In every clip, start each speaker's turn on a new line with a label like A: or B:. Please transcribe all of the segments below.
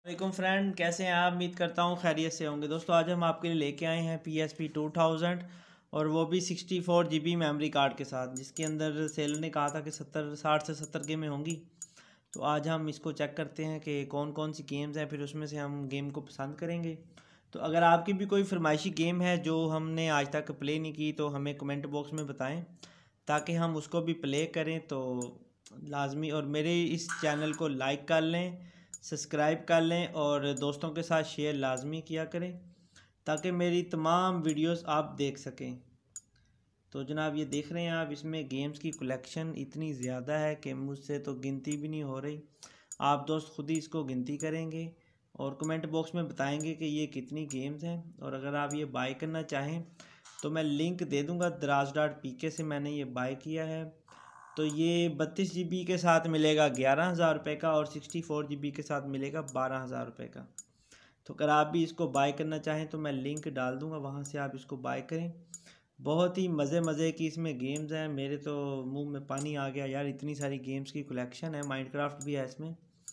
A: वालेकुम फ्रेंड, कैसे हैं आप? उम्मीद करता हूँ खैरियत से होंगे। दोस्तों आज हम आपके लिए लेके आए हैं PSP 2000 और वो भी 64 GB मेमोरी कार्ड के साथ, जिसके अंदर सेलर ने कहा था कि 60 से 70 गेमें होंगी। तो आज हम इसको चेक करते हैं कि कौन कौन सी गेम्स हैं, फिर उसमें से हम गेम को पसंद करेंगे। तो अगर आपकी भी कोई फरमाइशी गेम है जो हमने आज तक प्ले नहीं की तो हमें कमेंट बॉक्स में बताएं ताकि हम उसको भी प्ले करें। तो लाजमी और मेरे इस चैनल को लाइक कर लें, सब्सक्राइब कर लें और दोस्तों के साथ शेयर लाजमी किया करें ताकि मेरी तमाम वीडियोस आप देख सकें। तो जनाब ये देख रहे हैं आप, इसमें गेम्स की कलेक्शन इतनी ज़्यादा है कि मुझसे तो गिनती भी नहीं हो रही। आप दोस्त खुद ही इसको गिनती करेंगे और कमेंट बॉक्स में बताएंगे कि ये कितनी गेम्स हैं। और अगर आप ये बाय करना चाहें तो मैं लिंक दे दूँगा। draz.pk से मैंने ये बाय किया है। तो ये 32 GB के साथ मिलेगा 11,000 रुपये का और 64 GB के साथ मिलेगा 12,000 रुपये का। तो अगर आप भी इसको बाय करना चाहें तो मैं लिंक डाल दूँगा, वहाँ से आप इसको बाय करें। बहुत ही मज़े की इसमें गेम्स हैं। मेरे तो मुंह में पानी आ गया यार, इतनी सारी गेम्स की कलेक्शन है। माइनक्राफ्ट भी है इसमें।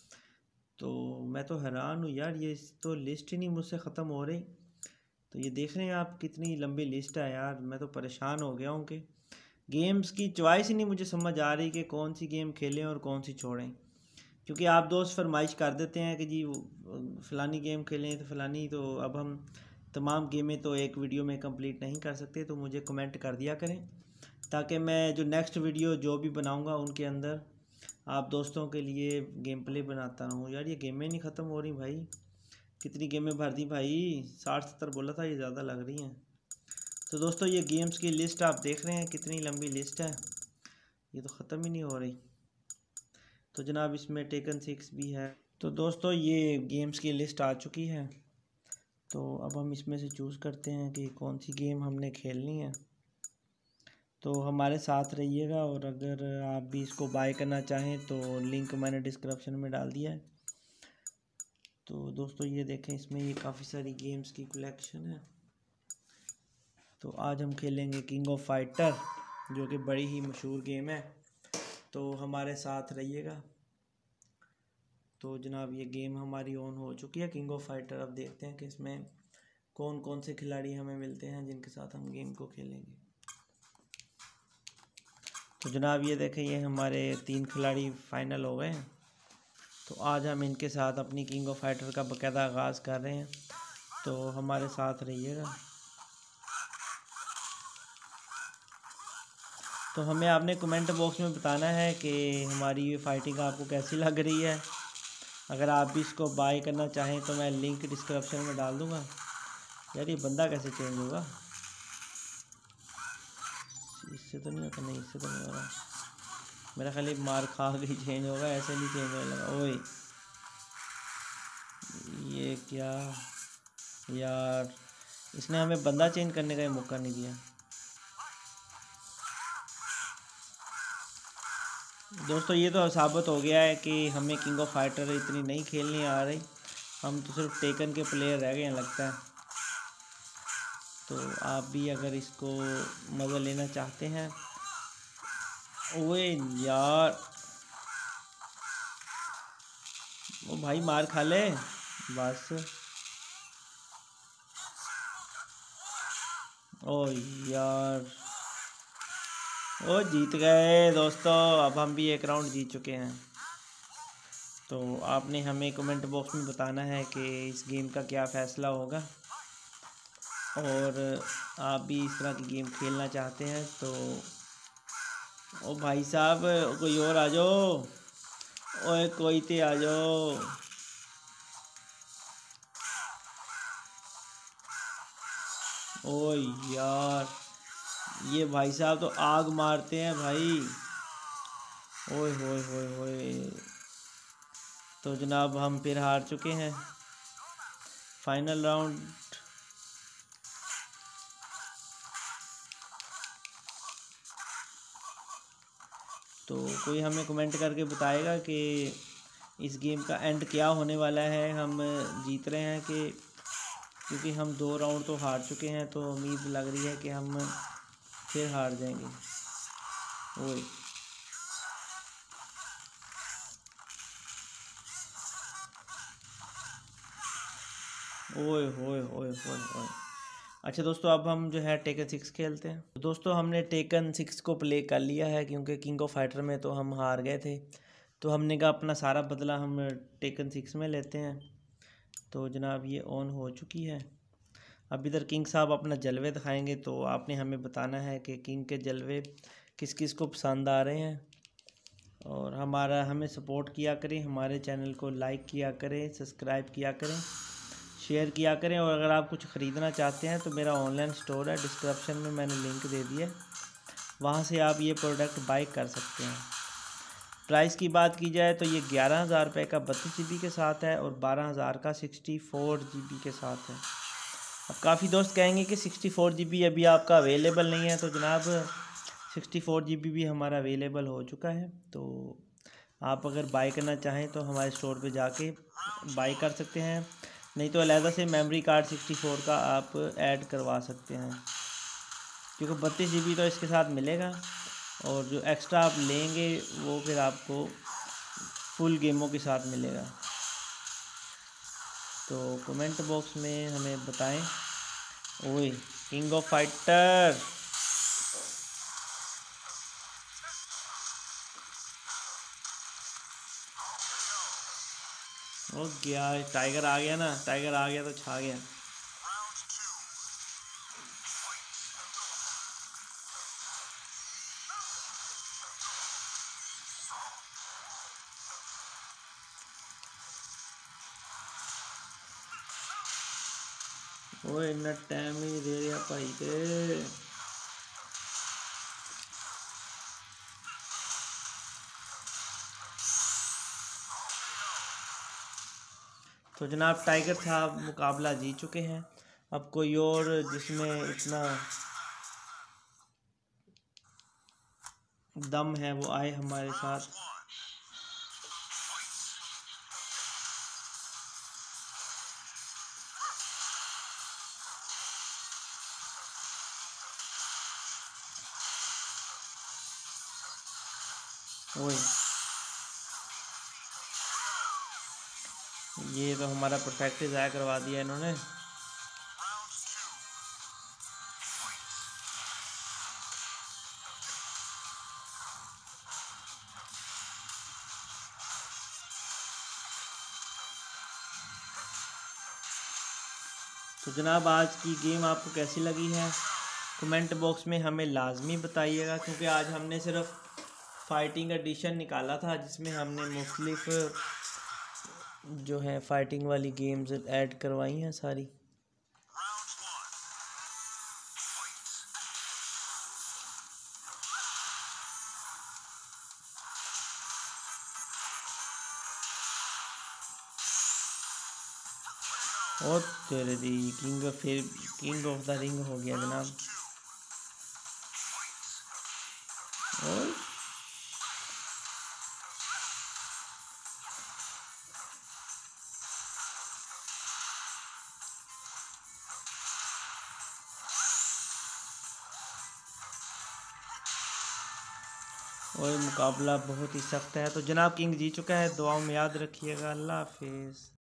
A: तो मैं तो हैरान हूँ यार, ये तो लिस्ट ही नहीं मुझसे ख़त्म हो रही। तो ये देख रहे हैं आप कितनी लंबी लिस्ट है यार, मैं तो परेशान हो गया हूँ कि गेम्स की चॉइस ही नहीं मुझे समझ आ रही कि कौन सी गेम खेलें और कौन सी छोड़ें। क्योंकि आप दोस्त फरमाइश कर देते हैं कि जी फ़लानी गेम खेलें तो फ़लानी, तो अब हम तमाम गेमें तो एक वीडियो में कंप्लीट नहीं कर सकते। तो मुझे कमेंट कर दिया करें ताकि मैं जो नेक्स्ट वीडियो जो भी बनाऊंगा उनके अंदर आप दोस्तों के लिए गेम प्ले बनाता रहूँ। यार ये गेमें नहीं ख़त्म हो रही भाई, कितनी गेमें भर दी भाई, 60-70 बोला था, ये ज़्यादा लग रही हैं। तो दोस्तों ये गेम्स की लिस्ट आप देख रहे हैं कितनी लंबी लिस्ट है, ये तो ख़त्म ही नहीं हो रही। तो जनाब इसमें टेकन 6 भी है। तो दोस्तों ये गेम्स की लिस्ट आ चुकी है। तो अब हम इसमें से चूज़ करते हैं कि कौन सी गेम हमने खेलनी है। तो हमारे साथ रहिएगा और अगर आप भी इसको बाय करना चाहें तो लिंक मैंने डिस्क्रिप्शन में डाल दिया है। तो दोस्तों ये देखें, इसमें ये काफ़ी सारी गेम्स की कलेक्शन है। तो आज हम खेलेंगे किंग ऑफ फाइटर, जो कि बड़ी ही मशहूर गेम है। तो हमारे साथ रहिएगा। तो जनाब ये गेम हमारी ऑन हो चुकी है, किंग ऑफ फाइटर। अब देखते हैं कि इसमें कौन कौन से खिलाड़ी हमें मिलते हैं जिनके साथ हम गेम को खेलेंगे। तो जनाब ये देखें, ये हमारे 3 खिलाड़ी फाइनल हो गए हैं। तो आज हम इनके साथ अपनी किंग ऑफ फाइटर का बाकायदा आगाज़ कर रहे हैं। तो हमारे साथ रहिएगा। तो हमें आपने कमेंट बॉक्स में बताना है कि हमारी ये फाइटिंग आपको कैसी लग रही है। अगर आप भी इसको बाय करना चाहें तो मैं लिंक डिस्क्रिप्शन में डाल दूँगा। यार ये बंदा कैसे चेंज होगा? इससे तो नहीं होता, नहीं इससे तो नहीं हो रहा। मेरा खाली मार खा के चेंज होगा, ऐसे नहीं चेंज होने लगा। ओए ये क्या यार, इसने हमें बंदा चेंज करने का मौका नहीं दिया। दोस्तों ये तो साबित हो गया है कि हमें किंग ऑफ फाइटर इतनी नहीं खेलनी आ रही, हम तो सिर्फ टेकन के प्लेयर रह गए हैं लगता है। तो आप भी अगर इसको मज़ा लेना चाहते हैं। ओए यार, ओ भाई मार खा ले बस। ओ यार, ओ जीत गए दोस्तों। अब हम भी एक राउंड जीत चुके हैं। तो आपने हमें कमेंट बॉक्स में बताना है कि इस गेम का क्या फ़ैसला होगा। और आप भी इस तरह की गेम खेलना चाहते हैं तो ओ भाई साहब कोई और आ जाओ, ओए कोई तो आ जाओ। ओ यार, ये भाई साहब तो आग मारते हैं भाई। ओए होए होए होए। तो जनाब हम फिर हार चुके हैं फाइनल राउंड। तो कोई हमें कमेंट करके बताएगा कि इस गेम का एंड क्या होने वाला है, हम जीत रहे हैं कि, क्योंकि हम 2 राउंड तो हार चुके हैं तो उम्मीद लग रही है कि हम फिर हार जाएंगे। ओए ओए होए होए होए होए। अच्छा दोस्तों, अब हम जो है टेकन 6 खेलते हैं। तो दोस्तों हमने टेकन 6 को प्ले कर लिया है, क्योंकि किंग ऑफ फाइटर में तो हम हार गए थे। तो हमने कहा अपना सारा बदला हम टेकन 6 में लेते हैं। तो जनाब ये ऑन हो चुकी है। अब इधर किंग साहब अपना जलवे दिखाएंगे, तो आपने हमें बताना है कि किंग के जलवे किस किस को पसंद आ रहे हैं। और हमें सपोर्ट किया करें, हमारे चैनल को लाइक किया करें, सब्सक्राइब किया करें, शेयर किया करें। और अगर आप कुछ ख़रीदना चाहते हैं तो मेरा ऑनलाइन स्टोर है, डिस्क्रिप्शन में मैंने लिंक दे दिया, वहाँ से आप ये प्रोडक्ट बाई कर सकते हैं। प्राइस की बात की जाए तो ये 11,000 रुपये का 32 GB के साथ है और 12,000 का 64 GB के साथ है। अब काफ़ी दोस्त कहेंगे कि 64 GB अभी आपका अवेलेबल नहीं है, तो जनाब 64 GB भी हमारा अवेलेबल हो चुका है। तो आप अगर बाई करना चाहें तो हमारे स्टोर पे जाके बाई कर सकते हैं, नहीं तो अलहदा से मेमोरी कार्ड 64 का आप ऐड करवा सकते हैं, क्योंकि 32 GB तो इसके साथ मिलेगा और जो एक्स्ट्रा आप लेंगे वो फिर आपको फुल गेमों के साथ मिलेगा। तो कमेंट बॉक्स में हमें बताएं। ओए किंग ऑफ फाइटर, ओ गया, टाइगर आ गया ना, टाइगर आ गया तो छा गया। ओए इन्ना टाइम ही दे दिया भाई के। तो जनाब टाइगर साहब मुकाबला जीत चुके हैं। अब कोई और जिसमें इतना दम है वो आए हमारे साथ। ओए ये तो हमारा परफेक्ट ज़ाया करवा दिया इन्होंने। तो जनाब आज की गेम आपको कैसी लगी है कमेंट बॉक्स में हमें लाजमी बताइएगा, क्योंकि आज हमने सिर्फ फाइटिंग एडिशन निकाला था जिसमें हमने मुख्तलिफ जो है फाइटिंग वाली गेम्स ऐड करवाई हैं सारी। और तेरे the king of the ring हो गया जनाब। और मुकाबला बहुत ही सख्त है। तो जनाब किंग जीत चुका है, दुआओं में याद रखिएगा। अल्लाह हाफिज़।